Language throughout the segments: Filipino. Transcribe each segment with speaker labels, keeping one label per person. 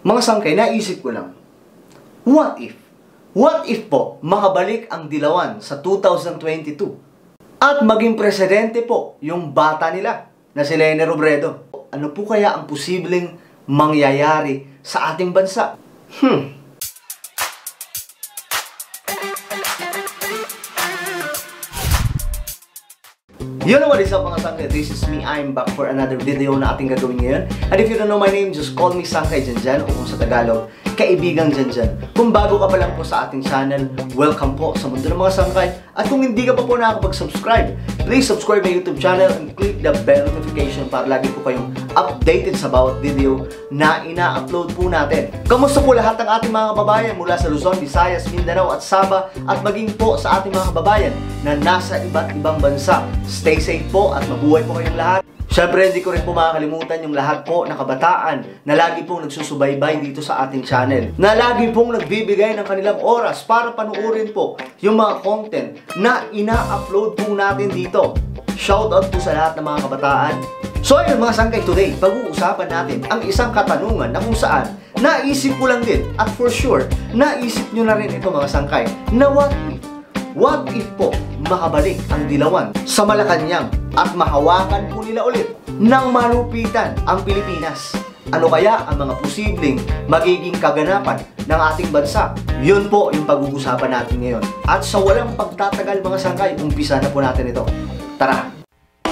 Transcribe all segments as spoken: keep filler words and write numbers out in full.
Speaker 1: Mga sangkay, naisip ko lang, what if? What if po, makabalik ang Dilawan sa two thousand twenty-two? At maging presidente po yung bata nila na si Leni Robredo. Ano po kaya ang posibleng mangyayari sa ating bansa? Hmm. Yo, what is up mga sangkay? This is me, I'm back for another video na ating gagawin ngayon. And if you don't know my name, just call me Sangkay Janjan, o kung sa Tagalog, Kaibigang Janjan. Kung bago ka pa lang po sa ating channel, welcome po sa mundo ng mga sangkay. At kung hindi ka pa po nakakapag-subscribe, please subscribe my YouTube channel and click the bell notification para lagi po kayong updated sa bawat video na ina-upload po natin. Kamusta po lahat ng ating mga kababayan mula sa Luzon, Visayas, Mindanao at Sabah, at maging po sa ating mga kababayan na nasa iba't ibang bansa. Stay safe po at mabuhay po kayong lahat. Siyempre, hindi ko rin po makakalimutan yung lahat po na kabataan na lagi pong nagsusubaybay dito sa ating channel. Na lagi pong nagbibigay ng kanilang oras para panuorin po yung mga content na ina-upload po natin dito. Shoutout po sa lahat ng mga kabataan. So ayun mga sangkay, today, pag-uusapan natin ang isang katanungan na kung saan naisip ko lang din at for sure, naisip nyo na rin ito mga sangkay, na what if? What if po makabalik ang Dilawan sa Malacanang at mahawakan po nila ulit ng malupitan ang Pilipinas? Ano kaya ang mga posibleng magiging kaganapan ng ating bansa? Yun po yung pag-uusapan natin ngayon. At sa walang pagtatagal mga sangkay, umpisa na po natin ito. Tara!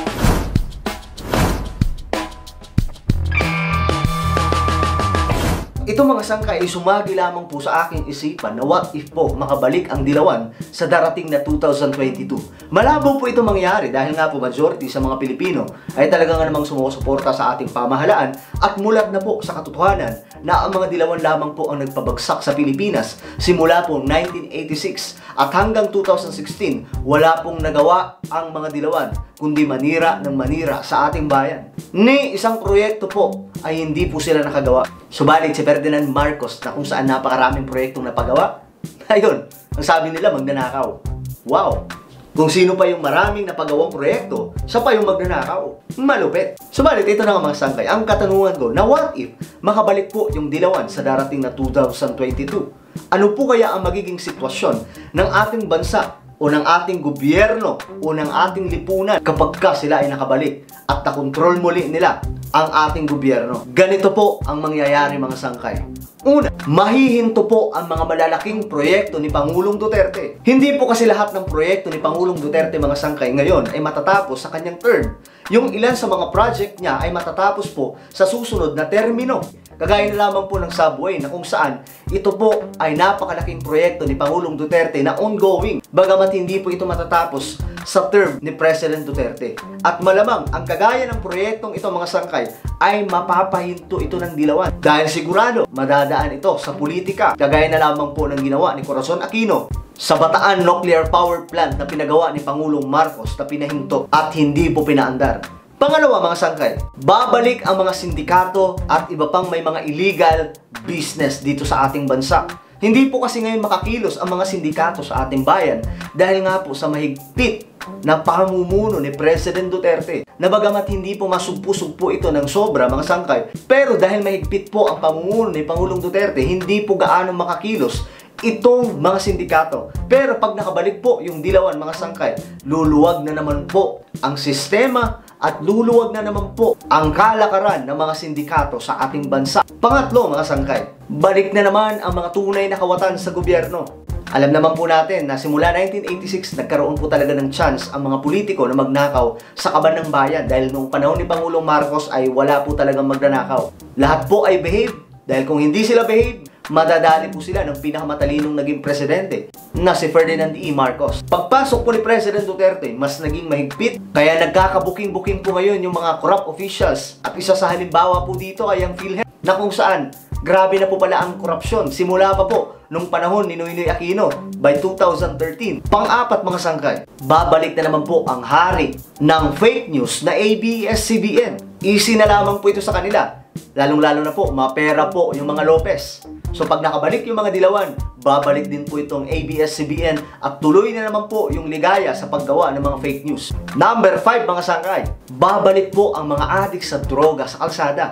Speaker 1: Ito mga sangkay ay sumagi lamang po sa aking isipan na what if po makabalik ang Dilawan sa darating na two thousand twenty-two. Malabo po ito mangyari dahil nga po majority sa mga Pilipino ay talaga nga namang sumusuporta sa ating pamahalaan at mulat na po sa katotohanan na ang mga Dilawan lamang po ang nagpabagsak sa Pilipinas simula po nineteen eighty-six at hanggang two thousand sixteen wala pong nagawa ang mga Dilawan kundi manira ng manira sa ating bayan. Ni isang proyekto po ay hindi po sila nakagawa. Subalit si Ferdinand Marcos na kung saan napakaraming proyektong napagawa, ayun, ang sabi nila magnanakaw. Wow! Kung sino pa yung maraming napagawang proyekto, siya pa yung magnanakaw. Malupit. Subalit ito na nga mga sangkay, ang katanungan ko na what if makabalik po yung Dilawan sa darating na two thousand twenty-two? Ano po kaya ang magiging sitwasyon ng ating bansa o ng ating gobyerno o ng ating lipunan kapag ka sila ay nakabalik at nakontrol muli nila ang ating gobyerno? Ganito po ang mangyayari mga sangkay. Una, mahihinto po ang mga malalaking proyekto ni Pangulong Duterte. Hindi po kasi lahat ng proyekto ni Pangulong Duterte mga sangkay ngayon ay matatapos sa kanyang term. Yung ilan sa mga project niya ay matatapos po sa susunod na termino. Kagaya na lamang po ng subway na kung saan ito po ay napakalaking proyekto ni Pangulong Duterte na ongoing. Bagamat hindi po ito matatapos sa term ni President Duterte. At malamang ang kagaya ng proyektong ito mga sangkay ay mapapahinto ito ng Dilawan. Dahil sigurado madadaan ito sa politika. Kagaya na lamang po ng ginawa ni Corazon Aquino sa Bataan Nuclear Power Plant na pinagawa ni Pangulong Marcos na pinahinto at hindi po pinaandar. Pangalawa mga sangkay, babalik ang mga sindikato at iba pang may mga illegal business dito sa ating bansa. Hindi po kasi ngayon makakilos ang mga sindikato sa ating bayan dahil nga po sa mahigpit na pamumuno ni President Duterte. Na bagamat hindi po masugpo-sugpo ito ng sobra mga sangkay, pero dahil mahigpit po ang pamumuno ni Pangulong Duterte, hindi po gaano makakilos itong mga sindikato. Pero pag nakabalik po yung Dilawan mga sangkay, luluwag na naman po ang sistema at luluwag na naman po ang kalakaran ng mga sindikato sa ating bansa. Pangatlo mga sangkay, balik na naman ang mga tunay na kawatan sa gobyerno. Alam naman po natin na simula nineteen eighty-six nagkaroon po talaga ng chance ang mga politiko na magnakaw sa kaban ng bayan dahil nung panahon ni Pangulong Marcos ay wala po talagang magnanakaw. Lahat po ay behave dahil kung hindi sila behave, madadali po sila ng pinakamatalinong naging presidente na si Ferdinand E. Marcos. Pagpasok po ni President Duterte, mas naging mahigpit. Kaya nagkakabuking-buking po ngayon yung mga corrupt officials. At isa sa halimbawa po dito ay ang PhilHealth na kung saan grabe na po pala ang korupsyon. Simula pa po nung panahon ni Noynoy Aquino by two thousand thirteen. Pang-apat mga sangkay, babalik na naman po ang hari ng fake news na A B S C B N. Easy na lamang po ito sa kanila. Lalong-lalo na po, mapera po yung mga Lopez. So pag nakabalik yung mga Dilawan, babalik din po itong A B S C B N at tuloy na naman po yung ligaya sa paggawa ng mga fake news. Number five mga sangkay, babalik po ang mga adik sa droga sa kalsada.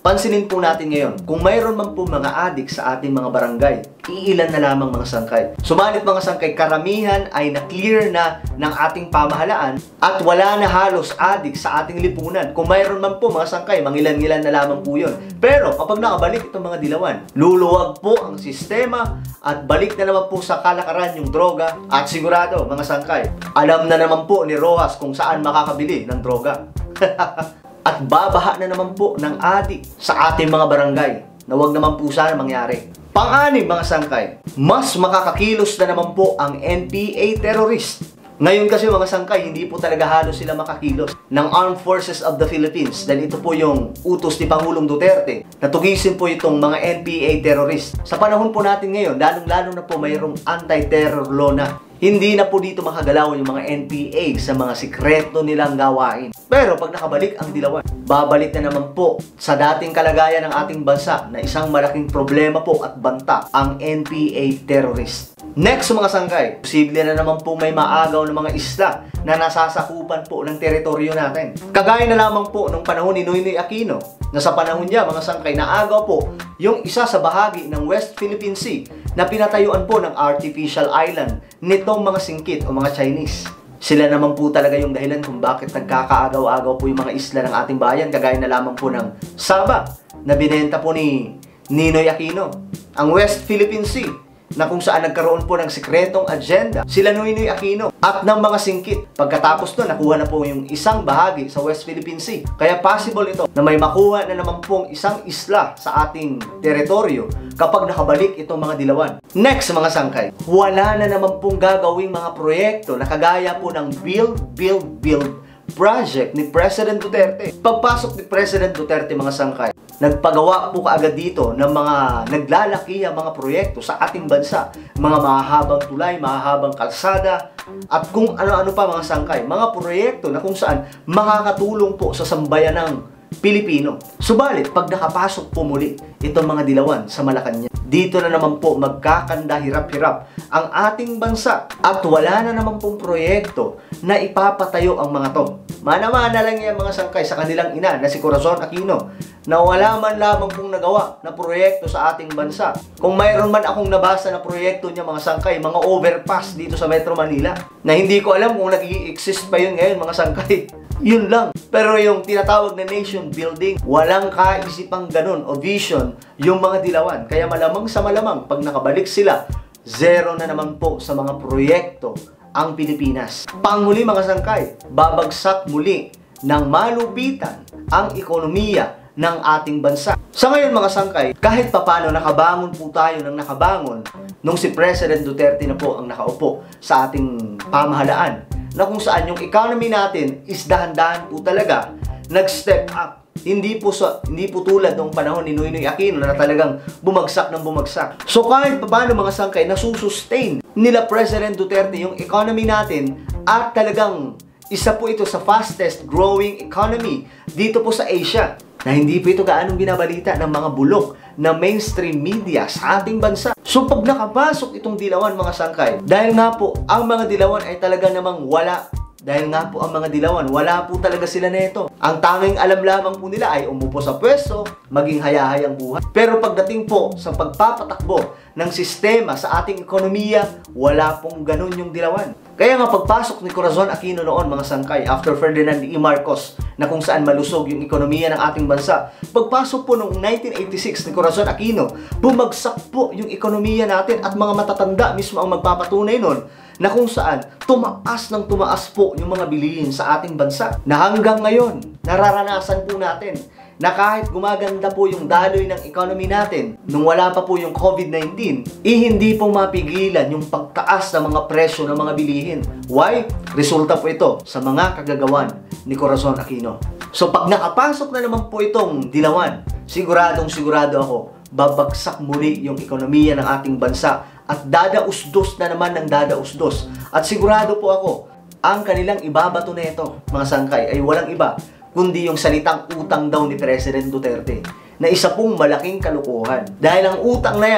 Speaker 1: Pansinin po natin ngayon, kung mayroon man po mga adik sa ating mga barangay, iilan na lamang mga sangkay. Sumalit mga sangkay, karamihan ay na-clear na ng ating pamahalaan at wala na halos adik sa ating lipunan. Kung mayroon man po mga sangkay, mangilan-ngilan na lamang po yun. Pero kapag nakabalik itong mga dilawan, luluwag po ang sistema at balik na naman po sa kalakaran yung droga at sigurado mga sangkay, alam na naman po ni Rojas kung saan makakabili ng droga. At babaha na naman po ng adik sa ating mga barangay na wag naman po sana mangyari. Pang-anim mga sangkay, mas makakakilos na naman po ang N P A terrorist. Ngayon kasi mga sangkay, hindi po talaga halos sila makakilos ng Armed Forces of the Philippines dahil ito po yung utos ni Pangulong Duterte na tugisin po itong mga N P A terrorist. Sa panahon po natin ngayon, lalong-lalo na po mayroong anti-terror law na. Hindi na po dito makagalaw yung mga N P A sa mga sikreto nilang gawain. Pero pag nakabalik ang dilawan, babalik na naman po sa dating kalagayan ng ating bansa na isang malaking problema po at banta ang N P A terrorist. Next mga sangkay, posible na naman po may maagaw ng mga isla na nasasakupan po ng teritoryo natin. Kagaya na lamang po nung panahon ni Noynoy Aquino na sa panahon niya mga sangkay naagaw po yung isa sa bahagi ng West Philippine Sea na pinatayuan po ng artificial island nitong mga singkit o mga Chinese. Sila naman po talaga yung dahilan kung bakit nagkakaagaw-agaw po yung mga isla ng ating bayan, kagaya na lamang po ng Sabah na binenta po ni Ninoy Aquino. Ang West Philippine Sea na kung saan nagkaroon po ng sikretong agenda sila Noynoy Aquino at ng mga singkit. Pagkatapos doon, nakuha na po yung isang bahagi sa West Philippine Sea. Kaya possible ito na may makuha na naman pong isang isla sa ating teritoryo kapag nakabalik itong mga dilawan. Next mga sangkay, wala na naman pong gagawing mga proyekto na kagaya po ng Build, Build, Build project ni President Duterte. Pagpasok ni President Duterte mga sangkay, nagpagawa po kaagad dito ng mga naglalakihang mga proyekto sa ating bansa. Mga mahahabang tulay, mahahabang kalsada, at kung ano-ano pa mga sangkay. Mga proyekto na kung saan makakatulong po sa sambayan ng Pilipino. Subalit, pag nakapasok po muli itong mga dilawan sa Malacanang, dito na naman po magkakanda hirap-hirap ang ating bansa at wala na naman pong proyekto na ipapatayo ang mga to. Mana-mana lang yan mga sangkay sa kanilang ina na si Corazon Aquino na wala man lamang pong nagawa na proyekto sa ating bansa. Kung mayroon man akong nabasa na proyekto niya mga sangkay, mga overpass dito sa Metro Manila na hindi ko alam kung nag-i-exist pa yun ngayon mga sangkay. Yun lang. Pero yung tinatawag na nation building, walang kaisipang ganun o vision yung mga dilawan. Kaya malamang sa malamang, pag nakabalik sila, zero na naman po sa mga proyekto ang Pilipinas. Panghuli mga sangkay, babagsak muli ng malupitan ang ekonomiya ng ating bansa. Sa ngayon mga sangkay, kahit papano nakabangon po tayo ng nakabangon nung si President Duterte na po ang nakaupo sa ating pamahalaan, na kung saan yung economy natin is dahan-dahan po talaga nag-step up. Hindi po, sa, hindi po tulad nung panahon ni Noynoy Aquino na talagang bumagsak ng bumagsak. So kahit paano mga sangkay, nasusustain nila President Duterte yung economy natin at talagang isa po ito sa fastest growing economy dito po sa Asia. Na hindi po ito gaanong binabalita ng mga bulok na mainstream media sa ating bansa. So pag nakapasok itong dilawan mga sangkay, dahil nga po ang mga dilawan ay talaga namang wala. Dahil nga po ang mga dilawan, wala po talaga sila neto. Ang tanging alam lamang po nila ay umupo sa pwesto, maging hayahayang buhay. Pero pagdating po sa pagpapatakbo ng sistema sa ating ekonomiya, wala pong ganun yung dilawan. Kaya nga pagpasok ni Corazon Aquino noon mga sangkay, after Ferdinand E. Marcos, na kung saan malusog yung ekonomiya ng ating bansa, pagpasok po noong nineteen eighty-six ni Corazon Aquino, bumagsak po yung ekonomiya natin at mga matatanda mismo ang magpapatunay nun na kung saan tumaas ng tumaas po yung mga bilihin sa ating bansa. Na hanggang ngayon, nararanasan po natin na kahit gumaganda po yung daloy ng economy natin nung wala pa po yung COVID nineteen, eh hindi po mapigilan yung pagtaas ng mga presyo ng mga bilihin. Why? Resulta po ito sa mga kagagawan ni Corazon Aquino. So pag nakapasok na naman po itong dilawan, siguradong sigurado ako, babagsak muli yung ekonomiya ng ating bansa at dadausdos na naman ng dadausdos. At sigurado po ako, ang kanilang ibabato na ito, mga sangkay, ay walang iba kundi yung salitang utang daw ni President Duterte na isa pong malaking kalukuhan. Dahil ang utang na yan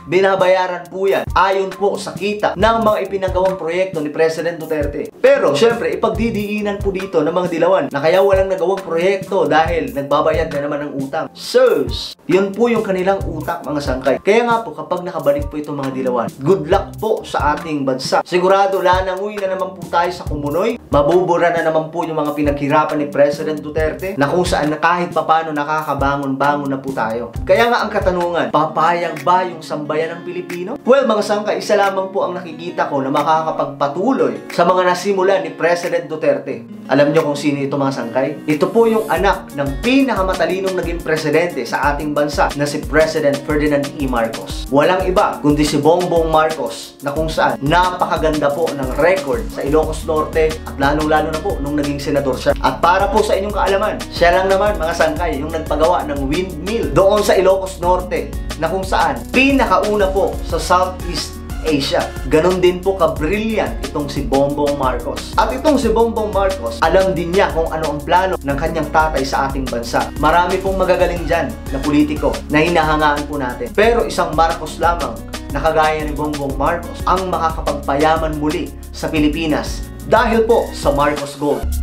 Speaker 1: binabayaran po yan ayon po sa kita ng mga ipinagawang proyekto ni President Duterte. Pero syempre, ipagdidiinan po dito ng mga dilawan na kaya walang nagawang proyekto dahil nagbabayad na naman ng utang. Sirs, yun po yung kanilang utak mga sangkay. Kaya nga po, kapag nakabalik po itong mga dilawan, good luck po sa ating bansa. Sigurado, lananguy na naman po tayo sa kumunoy. Mabubura na naman po yung mga pinaghirapan ni President Duterte na kung saan na kahit papano nakakabangon-bangon na po tayo. Kaya nga ang katanungan, papayag ba yung sambayan ng Pilipino? Well mga sangkay, isa lamang po ang nakikita ko na makakapagpatuloy sa mga nasimulan ni President Duterte. Alam nyo kung sino ito mga sangkay? Ito po yung anak ng pinakamatalinong naging presidente sa ating bansa na si President Ferdinand E. Marcos. Walang iba kundi si Bongbong Marcos na kung saan napakaganda po ng record sa Ilocos Norte at lalong-lalo na po nung naging senador siya. At para po sa inyong kaalaman, siya lang naman mga sangkay yung nagpagawa ng windmill doon sa Ilocos Norte na kung saan pinakauna po sa Southeast Asia. Ganon din po ka-brilliant itong si Bongbong Marcos. At itong si Bongbong Marcos, alam din niya kung ano ang plano ng kanyang tatay sa ating bansa. Marami pong magagaling dyan na politiko na hinahangaan po natin. Pero isang Marcos lamang na kagaya ni Bongbong Marcos ang makakapagpayaman muli sa Pilipinas dahil po sa Marcos Gold.